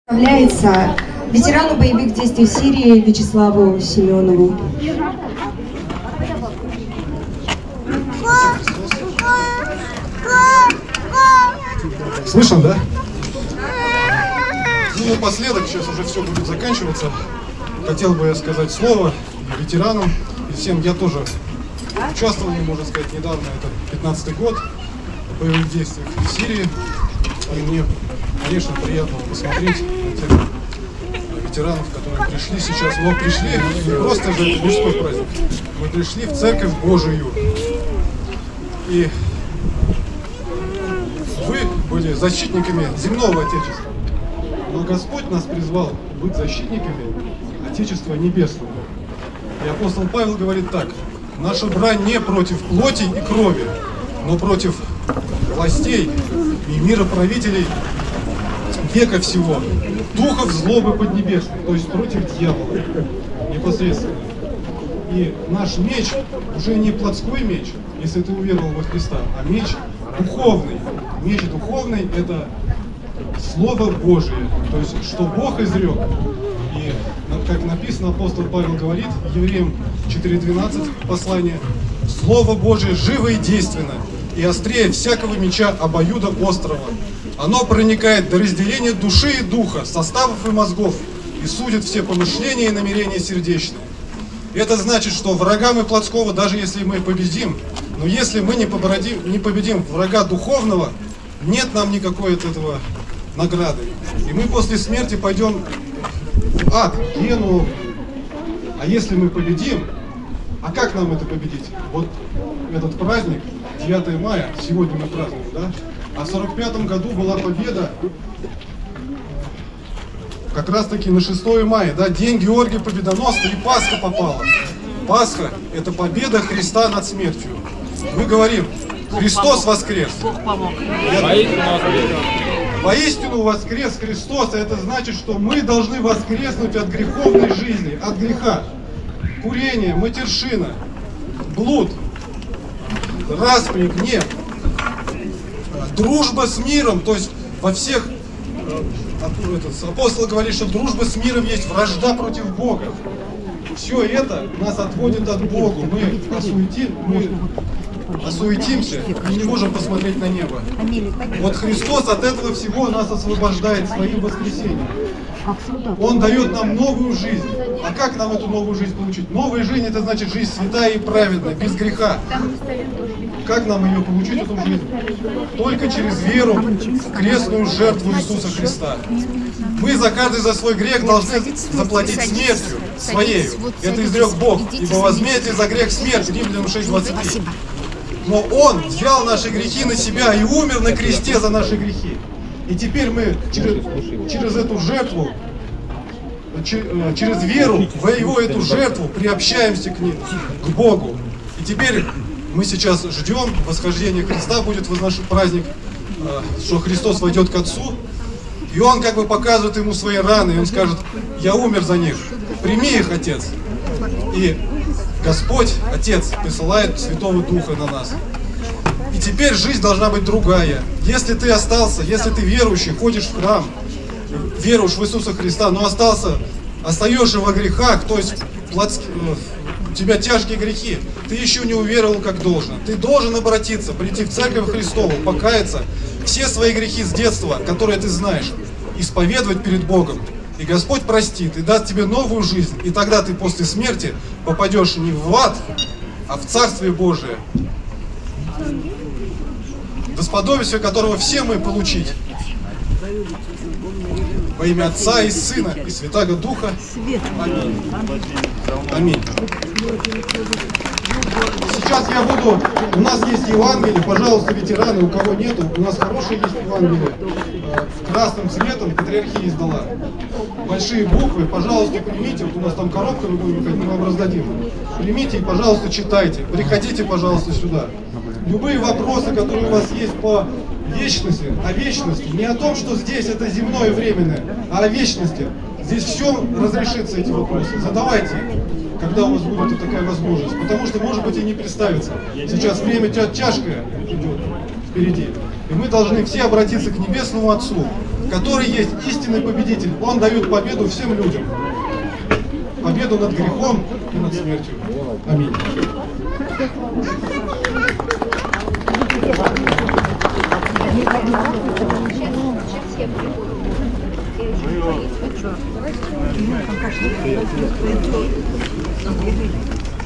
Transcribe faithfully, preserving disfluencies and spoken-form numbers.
Является ветерану боевых действий в Сирии Вячеславу Семенову. Слышно, да? Ну, напоследок, сейчас уже все будет заканчиваться. Хотел бы я сказать слово ветеранам и всем. Я тоже участвовал, можно сказать, недавно, это пятнадцатый год в боевых действиях в Сирии. И мне, конечно, приятно посмотреть на тех ветеранов, которые пришли сейчас. Но пришли не просто же это мужской праздник. Мы пришли в Церковь Божию. И вы были защитниками земного Отечества. Но Господь нас призвал быть защитниками Отечества Небесного. И апостол Павел говорит так: наша брань не против плоти и крови, но против властей и мироправителей века всего, духов злобы поднебесной, то есть против дьявола непосредственно. И наш меч уже не плотской меч, если ты уверовал во Христа, а меч духовный. Меч духовный — это Слово Божие, то есть что Бог изрек. И, как написано, апостол Павел говорит, Евреям четыре двенадцать, послание: Слово Божие живо и действенно, и острее всякого меча обоюда острого. Оно проникает до разделения души и духа, составов и мозгов, и судит все помышления и намерения сердечные. Это значит, что врага мы плотского, даже если мы победим, но если мы не победим, не победим врага духовного, нет нам никакой от этого награды. И мы после смерти пойдем в ад, гену. А если мы победим, а как нам это победить? Вот этот праздник, девятое мая, сегодня мы празднуем, да? А в сорок пятом году была победа как раз таки на шестое мая, да? День Георгия Победоносца, и Пасха попала. Пасха — это победа Христа над смертью. Мы говорим: Христос воскрес! Бог помог. Воистину воскрес Христос, а это значит, что мы должны воскреснуть от греховной жизни, от греха. Курение, матершина, блуд, распри, гнев, дружба с миром, то есть во всех, этот, апостол говорит, что дружба с миром есть вражда против Бога. Все это нас отводит от Бога. Мы осуетим, мы осуетимся и не можем посмотреть на небо. Вот Христос от этого всего нас освобождает своим воскресением. Он дает нам новую жизнь. А как нам эту новую жизнь получить? Новая жизнь — это значит жизнь святая и праведная, без греха. Как нам ее получить, эту жизнь? Только через веру в крестную жертву Иисуса Христа. Мы за каждый за свой грех должны заплатить смертью своей. Это изрек Бог. Ибо возмездие за грех смерть. Римлянам шесть двадцать три. Но Он взял наши грехи на себя и умер на кресте за наши грехи. И теперь мы через, через эту жертву, через веру в Его эту жертву приобщаемся к, ним, к Богу. И теперь мы сейчас ждем восхождения Христа, будет наш праздник, что Христос войдет к Отцу. И Он как бы показывает Ему свои раны, и Он скажет: я умер за них, прими их, Отец. И Господь, Отец, присылает Святого Духа на нас. И теперь жизнь должна быть другая. Если ты остался, если ты верующий, ходишь в храм, веруешь в Иисуса Христа, но остался, остаешься во грехах, то есть плотски, у тебя тяжкие грехи, ты еще не уверовал как должно. Ты должен обратиться, прийти в Церковь Христову, покаяться, все свои грехи с детства, которые ты знаешь, исповедовать перед Богом. И Господь простит и даст тебе новую жизнь. И тогда ты после смерти попадешь не в ад, а в Царствие Божие, до сподобия которого все мы получить. Во имя Отца и Сына и Святаго Духа. Аминь. Аминь. Сейчас я буду... У нас есть Евангелие, пожалуйста, ветераны, у кого нету, у нас хорошее есть Евангелие. Красным цветом патриархия издала. Большие буквы, пожалуйста, примите. Вот у нас там коробка, мы вам раздадим. Примите и, пожалуйста, читайте. Приходите, пожалуйста, сюда. Любые вопросы, которые у вас есть по вечности, о вечности, не о том, что здесь это земное временное, а о вечности. Здесь все разрешится, эти вопросы. Задавайте, когда у вас будет такая возможность. Потому что, может быть, и не представится. Сейчас время тяжкое идет впереди. И мы должны все обратиться к Небесному Отцу который есть истинный победитель. Он дает победу всем людям. Победу над грехом и над смертью. Аминь. Давайте.